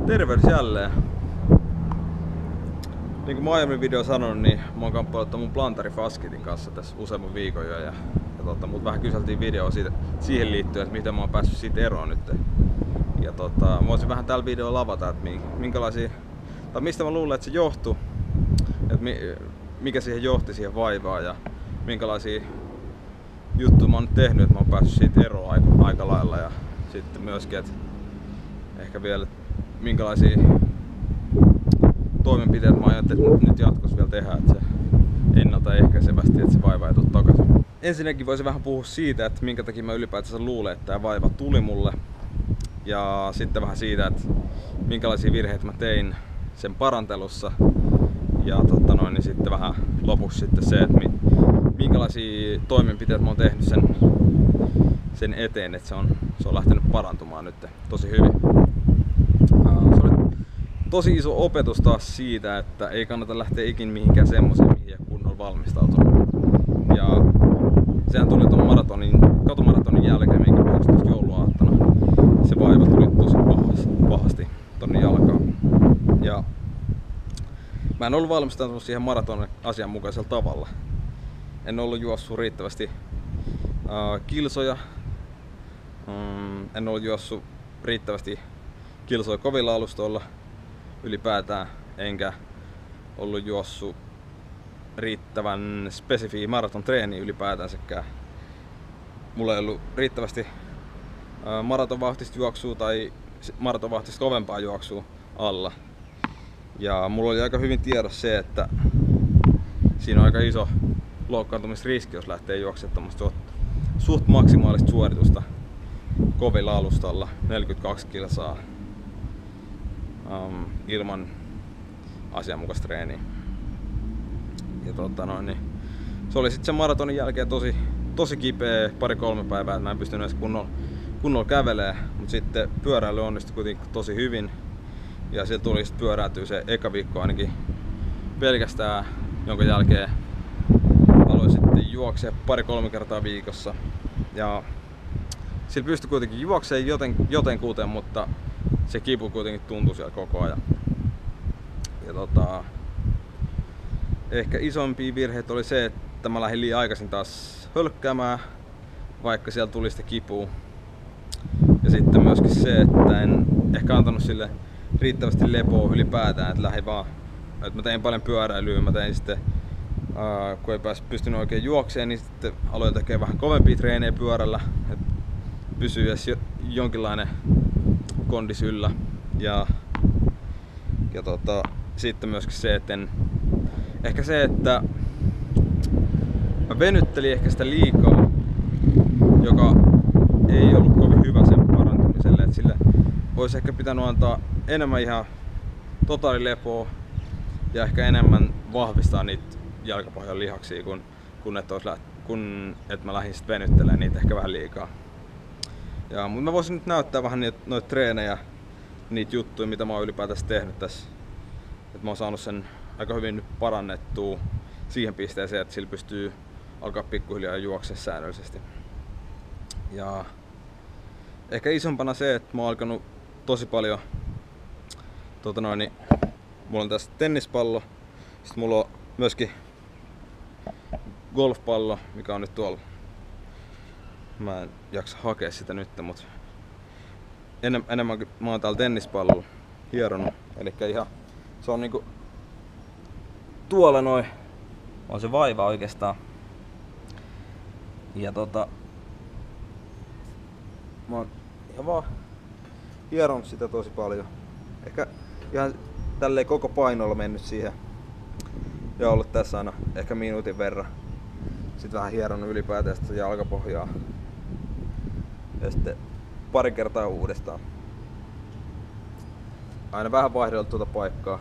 Tervehdys jälleen. Niin kuin mä aiemmin video sanonut, niin mä oon kamppaillut mun plantari fasciitin kanssa tässä useamman viikon jo. Mut vähän kyseltiin videoa siihen liittyen, että miten mä oon päässyt siitä eroon nyt. Ja mä voisin vähän tällä videolla lavata, että mistä mä luulen, että se johtuu. Että mikä siihen johti siihen vaivaan ja minkälaisia juttuja mä oon nyt tehnyt, että mä oon päässyt siitä eroon aika lailla. Ja sitten myöskin, että ehkä vielä minkälaisia toimenpiteitä mä aion nyt jatkossa vielä tehdä, että se ennaltaehkäisevästi, että se vaiva ei tule takaisin. Ensinnäkin voisin vähän puhua siitä, että minkä takia mä ylipäätänsä luulen, että tämä vaiva tuli mulle. Ja sitten vähän siitä, että minkälaisia virheitä mä tein sen parantelussa. Ja niin sitten vähän lopuksi sitten se, että minkälaisia toimenpiteitä mä oon tehnyt sen eteen, että se on lähtenyt parantumaan nyt tosi hyvin. Se oli tosi iso opetus taas siitä, että ei kannata lähteä ikin mihinkään semmoiseen, mihin ei kunnolla valmistautunut. Ja sehän tuli tuon katumaratonin jälkeen, minkä mä just jouluaattona. Se vaiva tuli tosi pahasti tonne jalkaan. Ja mä en ollut valmistautunut siihen maratonin asianmukaisella tavalla. En ollut juossut riittävästi kilsoja. En ollut juossut riittävästi kilsoja kovilla alustoilla ylipäätään, enkä ollut juossut riittävän spesifiä maraton treeniä ylipäätänsäkään. Mulla ei ollut riittävästi maratonvauhtista juoksua tai maratonvauhtista kovempaa juoksua alla. Ja mulla oli aika hyvin tiedossa se, että siinä on aika iso loukkaantumisriski, jos lähtee juoksemaan tommoista suht maksimaalista suoritusta kovilla alustalla, 42 kilsaa ilman asianmukaista treeniä. Ja se oli sitten sen maratonin jälkeen tosi kipeä 2-3 päivää, että mä en pystynyt edes kunnolla kävelee, mutta sitten pyöräily onnistui kuitenkin tosi hyvin. Ja sieltä tuli sitten pyöräytyä se eka viikko ainakin pelkästään, jonka jälkeen aloin sitten juoksea 2-3 kertaa viikossa. Ja sillä pystyi kuitenkin juoksemaan jotenkuten, mutta se kipu kuitenkin tuntui siellä koko ajan. Ja ehkä isompia virheitä oli se, että mä lähdin liian aikaisin taas hölkkäämään, vaikka siellä tuli sitä kipua. Ja sitten myöskin se, että en ehkä antanut sille riittävästi lepoa ylipäätään, että mä tein paljon pyöräilyä, mä tein sitten, kun ei pystynyt oikein juokseen, niin sitten aloin tekemään vähän kovempia treenejä pyörällä, että pysyy edes jonkinlainen kondis yllä. Ja sitten myöskin se, että että mä venyttelin ehkä sitä liikaa, joka ei ollut kovin hyvä sen parantumiselle, että sille olisi ehkä pitänyt antaa enemmän ihan totaalilepoa ja ehkä enemmän vahvistaa niitä jalkapohjan lihaksia, kun että mä lähdin sitten venyttelemään niitä ehkä vähän liikaa. Mutta mä voisin nyt näyttää vähän noita treenejä, niitä juttuja, mitä mä oon ylipäätänsä tehnyt tässä. Et mä oon saanut sen aika hyvin nyt parannettua siihen pisteeseen, että sillä pystyy alkaa pikkuhiljaa juoksemaan säännöllisesti. Ja ehkä isompana se, että mä oon alkanut tosi paljon, mulla on tässä tennispallo, sitten mulla on myöskin golfpallo, mikä on nyt tuolla. Mä en jaksa hakea sitä nyt, mutta enemmän mä oon täällä tennispallolla hieronut. Elikkä ihan, se on niinku tuolla noin, on se vaiva oikeastaan. Ja mä oon ihan vaan hieronut sitä tosi paljon. Ehkä ihan tälleen koko painolla mennyt siihen. Ja ollut tässä aina ehkä minuutin verran. Sitten vähän hieronut ylipäätään sitä jalkapohjaa. Ja sitten pari kertaa uudestaan. Aina vähän vaihdellut tuota paikkaa.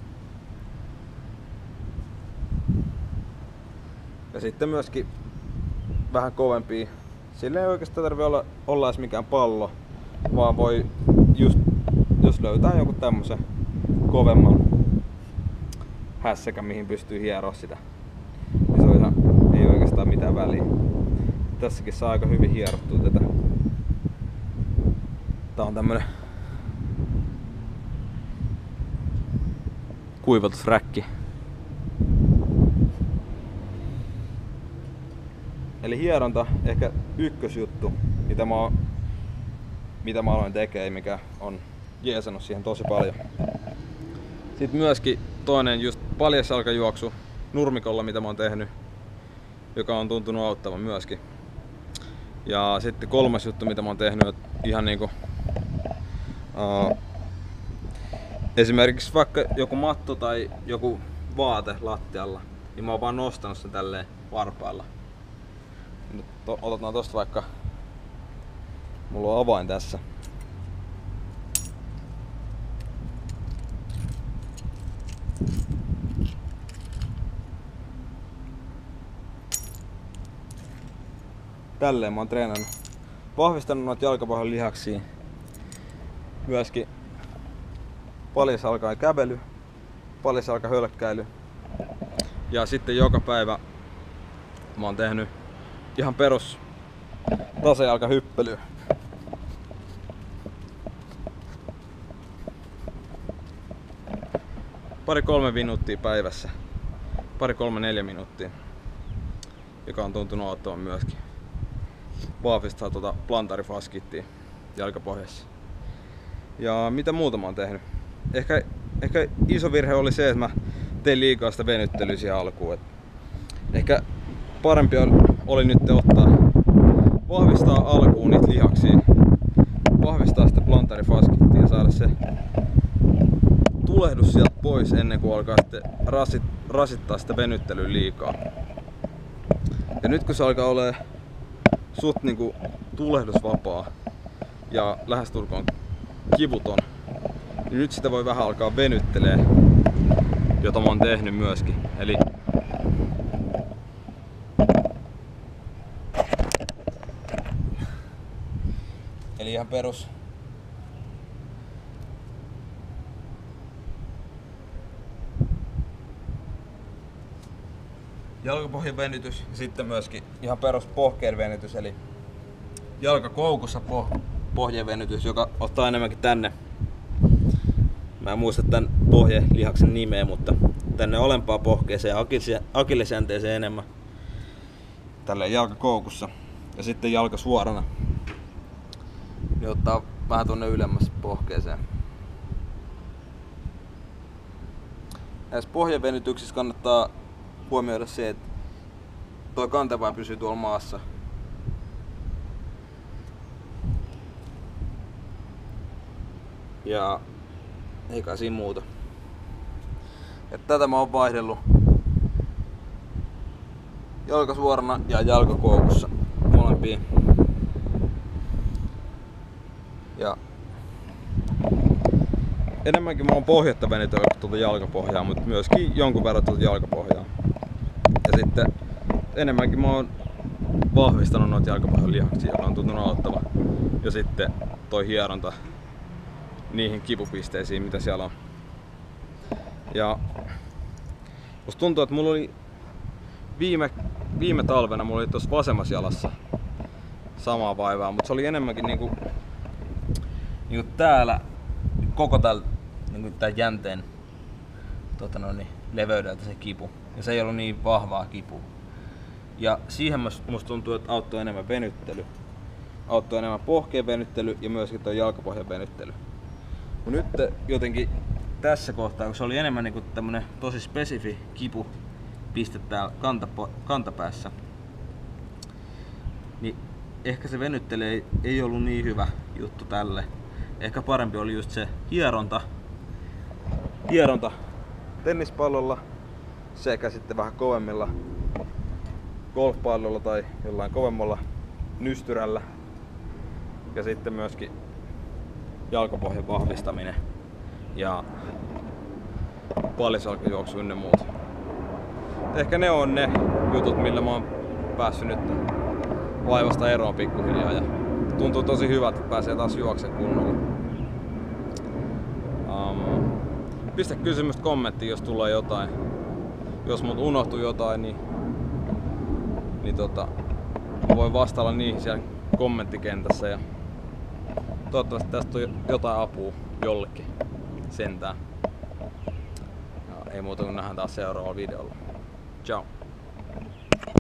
Ja sitten myöskin vähän kovempia. Sillä ei oikeastaan tarvitse olla edes mikään pallo, vaan voi just, jos löytää joku tämmösen kovemman hässäkän, mihin pystyy hieroa sitä, niin se on ihan, ei oikeastaan mitään väliä. Tässäkin saa aika hyvin hierottua tätä. Tää on tämmönen kuivatusräkki. Eli hieronta ehkä ykkösjuttu, mitä mä aloin tekemään, mikä on jeesannut siihen tosi paljon. Sitten myöskin toinen just paljasjalkajuoksu nurmikolla, mitä mä oon tehnyt, joka on tuntunut auttavan myöskin. Ja sitten kolmas juttu, mitä mä oon tehnyt, ihan niinku esimerkiksi vaikka joku matto tai joku vaate lattialla, niin mä oon vaan nostanut sen tälleen varpailla. Nyt otetaan tosta vaikka, mulla on avain tässä. Tälleen mä oon treenannut. Vahvistanut noita jalkapohjan lihaksia. Myöskin paljasalkainen kävely, paljasalkahölkkäily. Ja sitten joka päivä mä oon tehnyt ihan perus tasajalkahyppelyä. Pari-kolme minuuttia päivässä. 3-4 minuuttia. Joka on tuntunut auttavan myöskin. Vahvistaa tuota plantarifaskittia jalkapohjassa. Ja mitä muuta mä oon tehnyt? Ehkä iso virhe oli se, että mä tein liikaa sitä venyttelyä siihen alkuun. Ehkä parempi oli nyt vahvistaa alkuun niitä lihaksia, vahvistaa sitä plantarifaskittia ja saada se tulehdus sieltä pois ennen kuin alkaa sitten rasittaa sitä venyttelyä liikaa. Ja nyt kun se alkaa olemaan suht niinku tulehdusvapaa ja lähestulkoon kivuton, niin nyt sitä voi vähän alkaa venyttelee, jota mä oon tehnyt myöskin. Eli ihan perus jalkapohjan venytys ja sitten myöskin ihan perus pohkeen venytys, eli jalkakoukussa pohjeen venytys, joka ottaa enemmänkin tänne. Mä en muista tän pohjelihaksen nimeä, mutta tänne alempaa pohkeeseen ja akillesjänteeseen enemmän. Tälleen jalkakoukussa. Ja sitten jalka suorana. Niin ottaa vähän tuonne ylemmäs pohkeeseen. Näissä pohjavenytyksissä kannattaa huomioida se, että tuo kantapää pysyy tuolla maassa. Ja ei kai siinä muuta. Et tätä mä oon vaihdellut jalka suorana ja jalkakoukussa molempiin. Ja enemmänkin mä oon pohjatta venytellyt tuolta jalkapohjaa, mutta myöskin jonkun verran tuolta jalkapohjaa. Ja sitten enemmänkin mä oon vahvistanut noita jalkapohjan lihaksia, joka on tuntunut auttava. Ja sitten toi hieronta niihin kipupisteisiin, mitä siellä on. Ja musta tuntuu, että mulla oli viime talvena mulla oli tuossa vasemmassa jalassa samaa vaivaa, mutta se oli enemmänkin niinku täällä koko täällä niinku tää jänteen leveydeltä se kipu. Ja se ei ollut niin vahvaa kipua. Ja siihen musta tuntuu, että auttoi enemmän venyttely. Auttoi enemmän pohkeen venyttely ja myöskin tuo jalkapohjan venyttely. Mut nyt jotenkin tässä kohtaa, kun se oli enemmän niinku tämmönen tosi spesifi kipupiste täällä kantapäässä, niin ehkä se venyttely ei ollut niin hyvä juttu tälle. Ehkä parempi oli just se hieronta tennispallolla sekä sitten vähän kovemmilla golfpallolla tai jollain kovemmalla nystyrällä. Ja sitten myöskin jalkapohjan vahvistaminen ja paljasalkajuoksu ynnä muut. Ehkä ne on ne jutut, millä mä oon päässyt nyt vaivasta eroon pikkuhiljaa ja tuntuu tosi hyvältä, että pääsee taas juoksemaan kunnolla. Pistä kysymystä kommenttiin, jos tulee jotain. Jos mut unohtuu jotain, niin voin vastailla niihin siellä kommenttikentässä. Ja toivottavasti tästä on jotain apua jollekin sentään. ei muuta kuin nähdään taas seuraavalla videolla. Ciao!